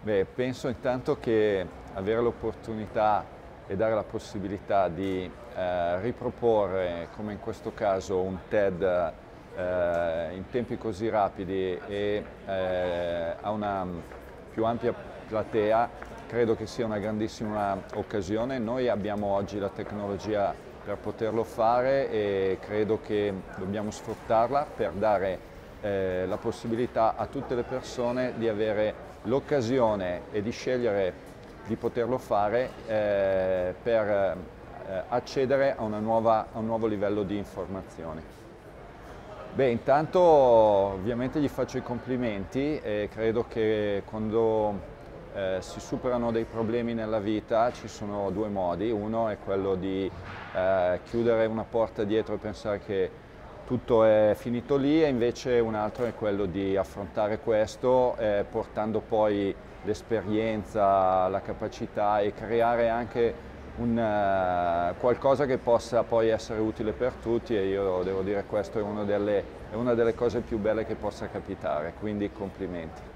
Beh, penso intanto che avere l'opportunità e dare la possibilità di riproporre, come in questo caso, un TED in tempi così rapidi e a una più ampia platea, credo che sia una grandissima occasione. Noi abbiamo oggi la tecnologia per poterlo fare e credo che dobbiamo sfruttarla per dare la possibilità a tutte le persone di avere l'occasione e di scegliere di poterlo fare per accedere a un nuovo livello di informazioni. Beh, intanto ovviamente gli faccio i complimenti e credo che quando si superano dei problemi nella vita ci sono due modi. Uno è quello di chiudere una porta dietro e pensare che tutto è finito lì, e invece un altro è quello di affrontare questo portando poi l'esperienza, la capacità e creare anche qualcosa che possa poi essere utile per tutti, e io devo dire che questo è una delle cose più belle che possa capitare, quindi complimenti.